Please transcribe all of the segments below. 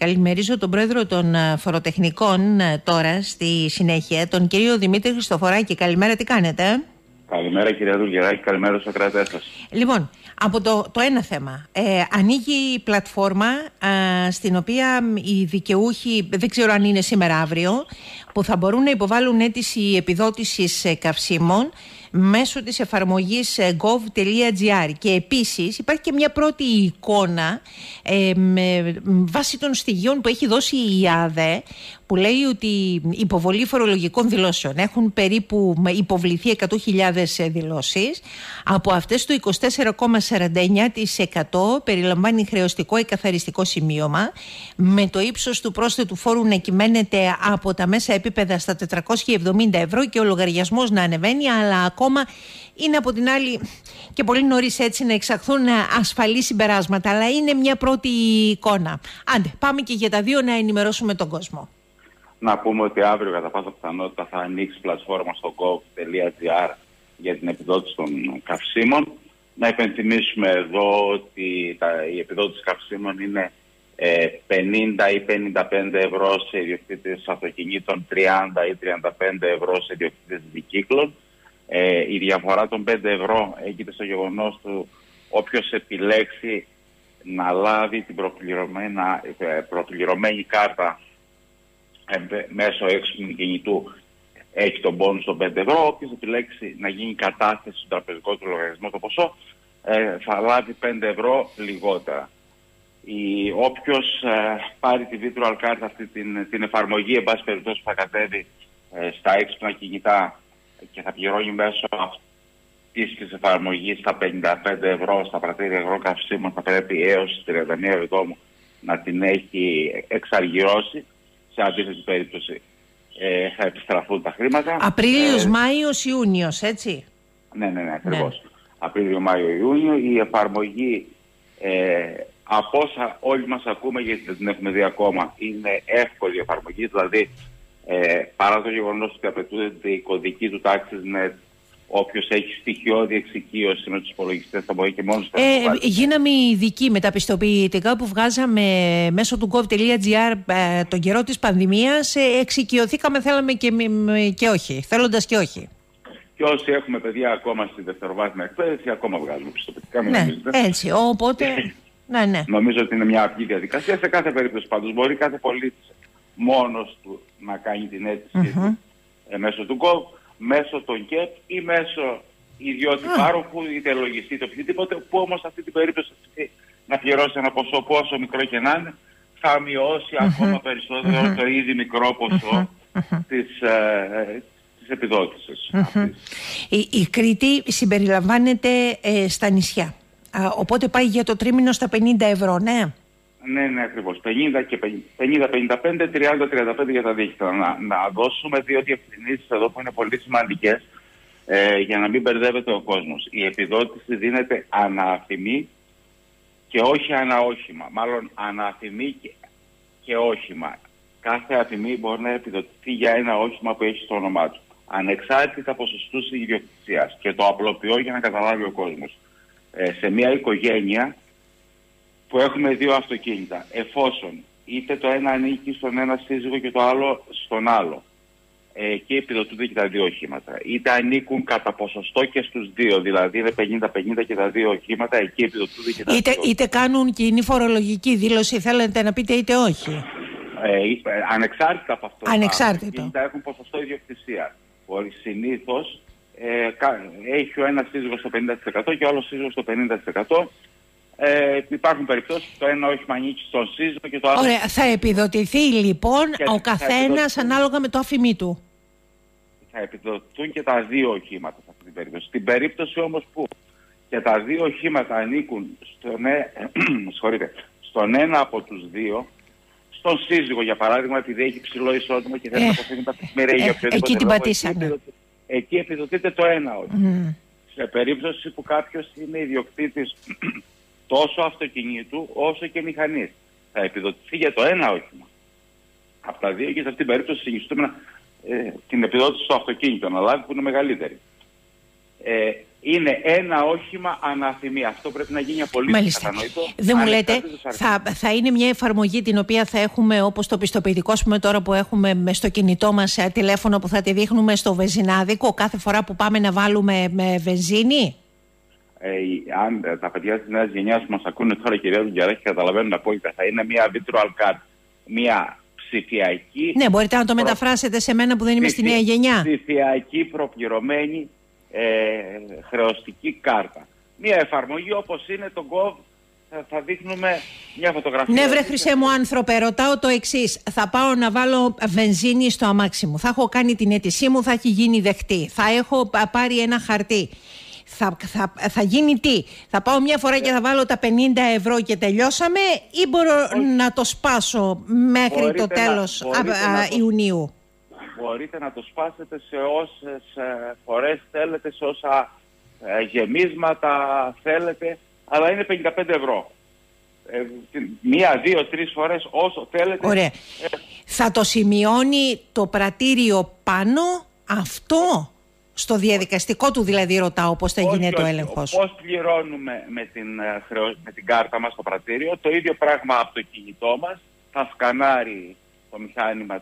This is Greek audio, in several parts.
καλημερίζω τον πρόεδρο των φοροτεχνικών τώρα στη συνέχεια, τον κύριο Δημήτρη Χριστοφοράκη. Καλημέρα, τι κάνετε? Καλημέρα κυρία Δουλγεράκη, καλημέρα στους ακροατές σας. Λοιπόν, από το ένα θέμα, ανοίγει η πλατφόρμα στην οποία οι δικαιούχοι, δεν ξέρω αν είναι σήμερα αύριο, που θα μπορούν να υποβάλουν αίτηση επιδότησης καυσίμων μέσω της εφαρμογής gov.gr. Και επίσης υπάρχει και μια πρώτη εικόνα βάσει των στοιχείων που έχει δώσει η ΑΔΕ, που λέει ότι η υποβολή φορολογικών δηλώσεων έχουν περίπου υποβληθεί 100.000 δηλώσεις. Από αυτές το 24,49% περιλαμβάνει χρεωστικό ή καθαριστικό σημείωμα, με το ύψος του πρόσθετου φόρου να κυμαίνεται από τα μέσα επίπεδα στα 470 ευρώ και ο λογαριασμός να ανεβαίνει, αλλά ακόμα είναι από την άλλη και πολύ νωρίς έτσι να εξαχθούν ασφαλή συμπεράσματα, αλλά είναι μια πρώτη εικόνα. Άντε, πάμε και για τα δύο να ενημερώσουμε τον κόσμο. Να πούμε ότι αύριο κατά πάσα πιθανότητα θα ανοίξει πλατφόρμα στο gov.gr για την επιδότηση των καυσίμων. Να υπενθυμίσουμε εδώ ότι η επιδότηση καυσίμων είναι 50 ή 55 ευρώ σε ιδιοκτήτες αυτοκινήτων, 30 ή 35 ευρώ σε ιδιοκτήτες δικύκλων. Η διαφορά των 5 ευρώ έγκυται στο γεγονός του όποιος επιλέξει να λάβει την προπληρωμένη κάρτα μέσω έξυπνου κινητού έχει τον πόνους των 5 ευρώ. Όποιος επιλέξει να γίνει κατάθεση στο τραπεζικό του λογαριασμό το ποσό θα λάβει 5 ευρώ λιγότερα. Όποιος πάρει τη virtual card, αυτή την εφαρμογή εν πάση περιπτώσει που θα κατέβει στα έξυπνα κινητά και θα πληρώνει μέσω αυτής της εφαρμογής τα 55 ευρώ στα πρατήρια υγρών καυσίμων, θα πρέπει έως 31 Εβδόμου να την έχει εξαργυρώσει. Σε αντίθετη περίπτωση θα επιστραφούν τα χρήματα. Απρίλιος, Μάιος, Ιούνιος, έτσι. Ναι, ακριβώς. Ναι. Απρίλιο, Μάιο, Ιούνιο. Η εφαρμογή, από όσα όλοι μας ακούμε, γιατί δεν την έχουμε δει ακόμα, είναι εύκολη η εφαρμογή. Δηλαδή, παρά το γεγονός ότι απαιτούνται οι κωδικοί του TaxisNet, όποιος έχει στοιχειώδη εξοικείωση με τους υπολογιστές θα μπορεί και μόνος του. Γίναμε ειδικοί με τα πιστοποιητικά που βγάζαμε μέσω του gov.gr τον καιρό της πανδημίας. Εξοικειωθήκαμε, θέλαμε και όχι, θέλοντας και όχι. Και όσοι έχουμε παιδιά ακόμα στη δευτεροβάθμια εκπαίδευση, ακόμα βγάζουμε πιστοποιητικά. Ναι, έτσι. Οπότε. Ναι. Νομίζω ότι είναι μια απλή διαδικασία. Σε κάθε περίπτωση πάντως μπορεί κάθε πολίτης μόνος του να κάνει την αίτηση του μέσω του gov, μέσω των ΚΕΠ ή μέσω ιδιώτη πάροχου, είτε λογιστή, είτε οποιοδήποτε, που όμως σε αυτή την περίπτωση να πληρώσει ένα ποσό, πόσο μικρό και να είναι, θα μειώσει ακόμα περισσότερο το ήδη μικρό ποσό της επιδότησης. Η Κρήτη συμπεριλαμβάνεται στα νησιά, οπότε πάει για το τρίμηνο στα 50 ευρώ, ναι. Ναι, ακριβώς. 50-55, 30-35 για τα δίκτυα. Να δώσουμε δύο διευθυνήσεις εδώ που είναι πολύ σημαντικές για να μην μπερδεύεται ο κόσμος. Η επιδότηση δίνεται ανααφημή και όχι αναόχημα. Μάλλον ανααφημή και όχημα. Κάθε αφημή μπορεί να επιδοτηθεί για ένα όχημα που έχει στο όνομά του, ανεξάρτητα ποσοστούς ιδιοκτησίας. Και το απλοποιώ για να καταλάβει ο κόσμος. Σε μια οικογένεια που έχουμε δύο αυτοκίνητα, εφόσον είτε το ένα ανήκει στον ένα σύζυγο και το άλλο στον άλλο, και επιδοτούνται και τα δύο οχήματα, είτε ανήκουν κατά ποσοστό και στους δύο, δηλαδή είναι 50-50 και τα δύο οχήματα, εκεί επιδοτούνται και τα δύο. Είτε κάνουν κοινή φορολογική δήλωση, θέλετε να πείτε, είτε όχι. Ανεξάρτητα από αυτό. Ανεξάρτητο. Τα αυτοκίνητα έχουν ποσοστό ιδιοκτησία. Συνήθως έχει ο ένας σύζυγος στο 50% και ο άλλος σύζυγος στο 50%. Υπάρχουν περιπτώσεις που το ένα όχημα ανήκει στον σύζυγο και το άλλο. Ωραία, θα επιδοτηθεί λοιπόν ο καθένας ανάλογα με το αφημί του. Θα επιδοτηθούν και τα δύο οχήματα σε αυτή την περίπτωση. Στην περίπτωση όμως που και τα δύο οχήματα ανήκουν στον ένα από τους δύο, στον σύζυγο για παράδειγμα, επειδή έχει ψηλό εισόδημα και θέλει να αποφύγει τα πλημμυρία για οποιοδήποτε εκεί την πατήσανε. Εκεί επιδοτείται το ένα όχημα. Σε περίπτωση που κάποιος είναι ιδιοκτήτης τόσο αυτοκινήτου όσο και μηχανής, θα επιδοτηθεί για το ένα όχημα από τα δύο, και σε αυτήν την περίπτωση συνιστούμε την επιδότηση στο αυτοκίνητο να λάβει, που είναι μεγαλύτερη. είναι ένα όχημα αναθυμία. Αυτό πρέπει να γίνει απολύτως κατανοητό. Δεν μου λέτε, θα είναι μια εφαρμογή την οποία θα έχουμε όπως το πιστοποιητικό, ας πούμε, τώρα που έχουμε στο κινητό μας τηλέφωνο, που θα τη δείχνουμε στο βενζινάδικο κάθε φορά που πάμε να βάλουμε βενζίνη? Αν τα παιδιά της νέας γενιάς που μας ακούνε τώρα, κυρία Δουγγιαράκη, καταλαβαίνουν απόλυτα, θα είναι μια virtual card, μια ψηφιακή... Ναι, μπορείτε να το μεταφράσετε σε μένα που δεν είμαι στη νέα γενιά. Ψηφιακή προπληρωμένη χρεωστική κάρτα. Μια εφαρμογή όπως είναι το Gov, θα δείχνουμε μια φωτογραφία. Ναι, βρε χρυσέ μου άνθρωπε, ρουτάω το εξής. Θα πάω να βάλω βενζίνη στο αμάξι μου. Θα έχω κάνει την αίτησή μου, θα έχει γίνει δεχτή. Θα έχω πάρει ένα χαρτί. Θα γίνει τι? Θα πάω μια φορά και θα βάλω τα 50 ευρώ και τελειώσαμε, ή μπορώ να το σπάσω μέχρι το τέλος Ιουνίου? Μπορείτε να το σπάσετε σε όσες φορές θέλετε, σε όσα γεμίσματα θέλετε, αλλά είναι 55 ευρώ. Μία, δύο, τρεις φορές όσο θέλετε. Ωραία. Θα το σημειώνει το πρατήριο πάνω αυτό? Στο διαδικαστικό του δηλαδή ρωτάω πώς θα γίνεται ο έλεγχος. Πώς πληρώνουμε με την κάρτα μας στο πρατήριο, το ίδιο πράγμα από το κινητό μας, θα σκανάρει το μηχάνημα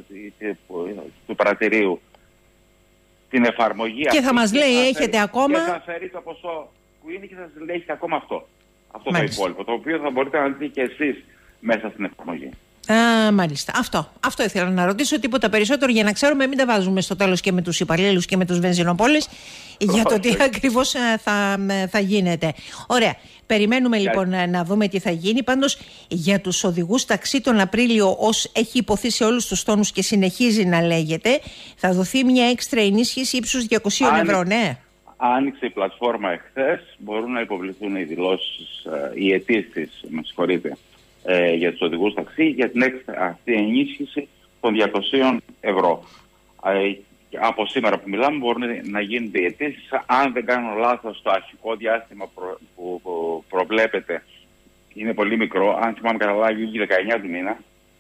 του πρατηρίου την εφαρμογή και θα μας λέει έχετε ακόμα... Και θα φέρει το ποσό που είναι και θα σας λέει έχετε ακόμα αυτό. Αυτό το υπόλοιπο, το οποίο θα μπορείτε να δείτε και εσείς μέσα στην εφαρμογή. Μάλιστα. Αυτό ήθελα να ρωτήσω. Τίποτα περισσότερο για να ξέρουμε, μην τα βάζουμε στο τέλος και με τους υπαλλήλους και με τους βενζινοπόλες για το τι ακριβώς θα γίνεται. Ωραία. Περιμένουμε λοιπόν να δούμε τι θα γίνει. Πάντως για τους οδηγούς ταξί τον Απρίλιο, ως έχει υποθεί σε όλους τους τόνους και συνεχίζει να λέγεται, θα δοθεί μια έξτρα ενίσχυση ύψους 200 ευρώ, ναι. Άνοιξε η πλατφόρμα εχθές. Μπορούν να υποβληθούν οι δηλώσεις, οι αιτήσεις, με συγχωρείτε, για τους οδηγούς ταξί για την αυτή ενίσχυση των 200 ευρώ. Από σήμερα που μιλάμε μπορούν να γίνονται οι αιτήσεις. Αν δεν κάνω λάθος, το αρχικό διάστημα που προβλέπεται είναι πολύ μικρό. Αν θυμάμαι καλά, λήγει 19 του μήνα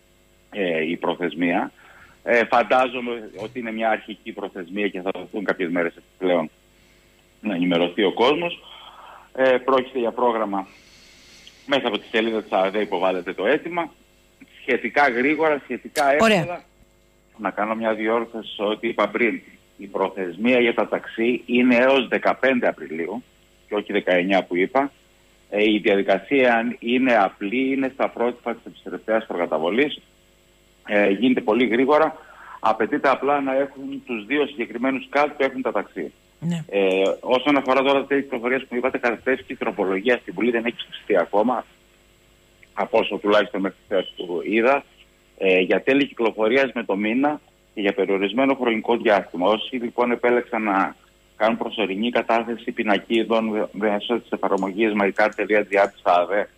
η προθεσμία. Φαντάζομαι ότι είναι μια αρχική προθεσμία και θα δοθούν κάποιες μέρες επιπλέον να ενημερωθεί ο κόσμος. Πρόκειται για πρόγραμμα. Μέσα από τη σελίδα της ΑΔΕ υποβάλλεται το αίτημα. Σχετικά γρήγορα, σχετικά εύκολα. Να κάνω μια διόρθωση ότι είπα πριν. Η προθεσμία για τα ταξί είναι έως 15 Απριλίου και όχι 19 που είπα. Η διαδικασία είναι απλή, είναι στα πρότυπα της επιστρεπτέας προκαταβολής. Γίνεται πολύ γρήγορα. Απαιτείται απλά να έχουν τους δύο συγκεκριμένους κάρτ που έχουν τα ταξί. Ναι. Όσον αφορά τώρα τις κυκλοφορίες που είπατε, καταθέσεις η τροπολογία στην Βουλή δεν έχει ψηφιστεί ακόμα, από όσο τουλάχιστον μέχρι χθες που είδα, για τέλη κυκλοφορίας με το μήνα και για περιορισμένο χρονικό διάστημα. Όσοι λοιπόν επέλεξαν να κάνουν προσωρινή κατάθεση πινακίδων μέσω της εφαρμογής mycard.gr της ΑΔΕ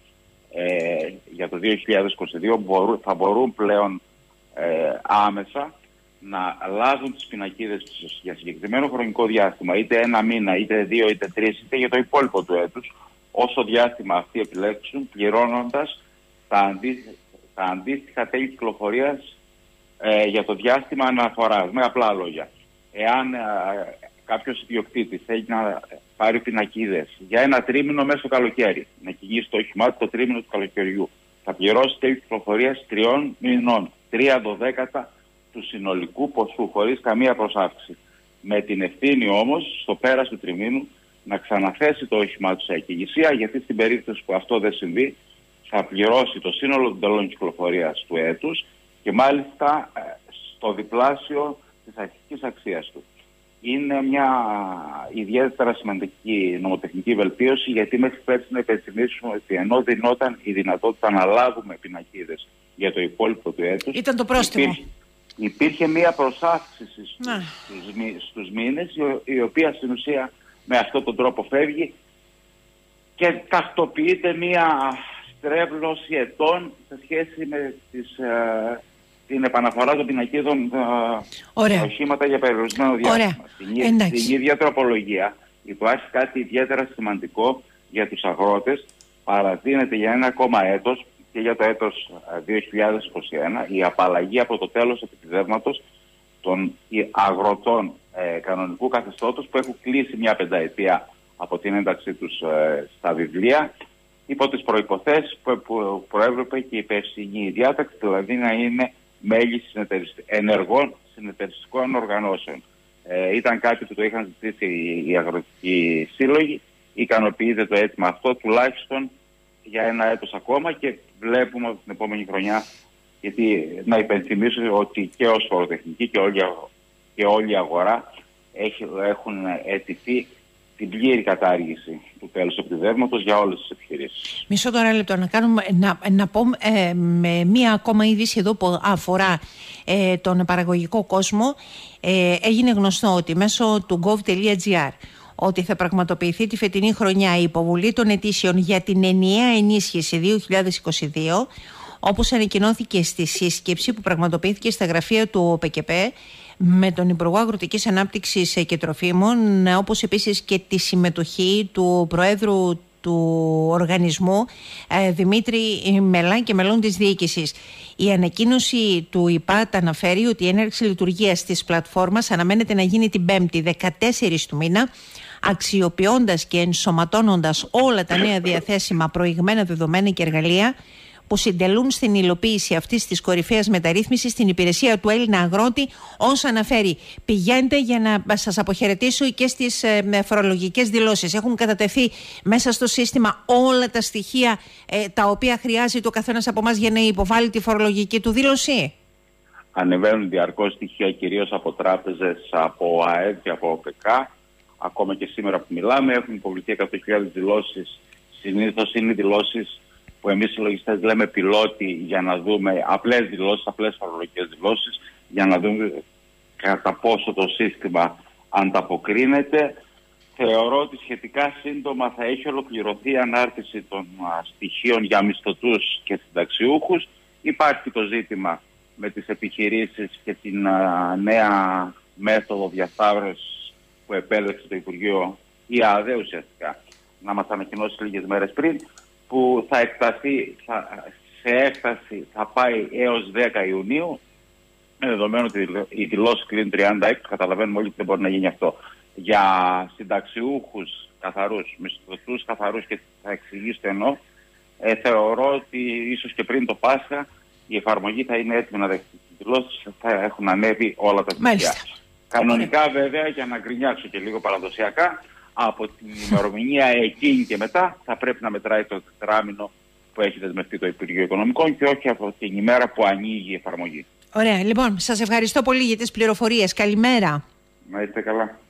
για το 2022 θα μπορούν πλέον άμεσα να λάβουν τις πινακίδες για συγκεκριμένο χρονικό διάστημα, είτε ένα μήνα, είτε δύο, είτε τρεις, είτε για το υπόλοιπο του έτους, όσο διάστημα αυτοί επιλέξουν, πληρώνοντας τα αντίστοιχα τέλη κυκλοφορίας για το διάστημα αναφοράς. Με απλά λόγια. Εάν κάποιος ιδιοκτήτης θέλει να πάρει πινακίδες για ένα τρίμηνο μέσα στο καλοκαίρι, να κυνηγήσει το όχημά του το τρίμηνο του καλοκαιριού, θα πληρώσει τέλη κυκλοφορίας 3 μηνών, 3/12 του συνολικού ποσού, χωρίς καμία προσάυξη. Με την ευθύνη όμως, στο πέρας του τριμήνου, να ξαναθέσει το όχημά του σε εκκινησία, γιατί στην περίπτωση που αυτό δεν συμβεί, θα πληρώσει το σύνολο των τελών κυκλοφορίας του έτους και μάλιστα στο διπλάσιο της αρχικής αξίας του. Είναι μια ιδιαίτερα σημαντική νομοτεχνική βελτίωση, γιατί μέχρι πέρσι να υπενθυμίσουμε ότι ενώ δινόταν η δυνατότητα να λάβουμε πινακίδες για το υπόλοιπο του έτους, ήταν το πρόστιμο. Υπήρχε μια προσάυξηση στους μήνες, η οποία στην ουσία με αυτόν τον τρόπο φεύγει και τακτοποιείται μια στρέβλωση ετών σε σχέση με την επαναφορά των πινακίδων στα οχήματα για περιορισμένο διάστημα. Στην ίδια τροπολογία υπάρχει κάτι ιδιαίτερα σημαντικό για τους αγρότες. Παραδίνεται για ένα ακόμα έτος και για το έτος 2021 η απαλλαγή από το τέλος επιδεύματος των αγροτών κανονικού καθεστώτος που έχουν κλείσει μια πενταετία από την ένταξή τους στα βιβλία, υπό τις προϋποθέσεις που προέβλεπε και η περσινή διάταξη, δηλαδή να είναι μέλη ενεργών συνεταιριστικών οργανώσεων. Ήταν κάτι που το είχαν ζητήσει οι αγροτικοί σύλλογοι. Ικανοποιείται το αίτημα αυτό τουλάχιστον για ένα έτος ακόμα και βλέπουμε από την επόμενη χρονιά, γιατί να υπενθυμίσω ότι και ως φοροτεχνική και όλη η αγορά έχουν αιτηθεί την πλήρη κατάργηση του τέλους επιδεύματος για όλες τις επιχειρήσεις. Μισό τώρα λεπτό να πω με μία ακόμα είδηση εδώ που αφορά τον παραγωγικό κόσμο. Έγινε γνωστό ότι μέσω του gov.gr ότι θα πραγματοποιηθεί τη φετινή χρονιά η υποβολή των αιτήσεων για την ενιαία ενίσχυση 2022, όπως ανακοινώθηκε στη σύσκεψη που πραγματοποιήθηκε στα γραφεία του ΟΠΚΠ με τον Υπουργό Αγροτικής Ανάπτυξης και Τροφίμων, όπως επίσης και τη συμμετοχή του Προέδρου του οργανισμού Δημήτρη Μελά και μελών της διοίκησης. Η ανακοίνωση του ΙΠΑΤ αναφέρει ότι η έναρξη λειτουργίας της πλατφόρμας αναμένεται να γίνει την 5η 14 του μήνα, αξιοποιώντας και ενσωματώνοντας όλα τα νέα διαθέσιμα προηγμένα δεδομένα και εργαλεία που συντελούν στην υλοποίηση αυτής της κορυφαίας μεταρρύθμισης στην υπηρεσία του Έλληνα αγρότη, όσο αναφέρει. Πηγαίνετε για να σας αποχαιρετήσω και στις φορολογικές δηλώσεις. Έχουν κατατεθεί μέσα στο σύστημα όλα τα στοιχεία τα οποία χρειάζεται ο καθένας από εμάς για να υποβάλει τη φορολογική του δήλωση. Ανεβαίνουν διαρκώς στοιχεία κυρίως από τράπεζες, από ΑΕΔ και από ΟΠΕΚΑ. Ακόμα και σήμερα που μιλάμε έχουν υποβληθεί 100.000 δηλώσεις. Συνήθως είναι δηλώσεις που εμείς οι λογιστές λέμε πιλότη, για να δούμε απλές δηλώσεις, απλές φορολογικές δηλώσεις, για να δούμε κατά πόσο το σύστημα ανταποκρίνεται. Θεωρώ ότι σχετικά σύντομα θα έχει ολοκληρωθεί η ανάρτηση των στοιχείων για μισθωτούς και συνταξιούχους. Υπάρχει το ζήτημα με τις επιχειρήσεις και την νέα μέθοδο διασταύρωσης που επέλεξε το Υπουργείο, η ΑΔΕ ουσιαστικά, να μας ανακοινώσει λίγες μέρες πριν, που θα εκταθεί, σε έκταση θα πάει έως 10 Ιουνίου, με δεδομένο ότι οι δηλώσεις κλείνουν 36, καταλαβαίνουμε όλοι ότι δεν μπορεί να γίνει αυτό. Για συνταξιούχους καθαρούς, μισθωτούς καθαρούς, και θα εξηγήσω εννοώ, θεωρώ ότι ίσως και πριν το Πάσχα η εφαρμογή θα είναι έτοιμη να δεχτεί τις δηλώσεις, θα έχουν ανέβει όλα τα στοιχεία. Κανονικά βέβαια, για να γκρινιάξω και λίγο παραδοσιακά, από την ημερομηνία εκείνη και μετά θα πρέπει να μετράει το τετράμινο που έχει δεσμευτεί το Υπουργείο Οικονομικών και όχι από την ημέρα που ανοίγει η εφαρμογή. Ωραία. Λοιπόν, σας ευχαριστώ πολύ για τις πληροφορίες. Καλημέρα. Να είστε καλά.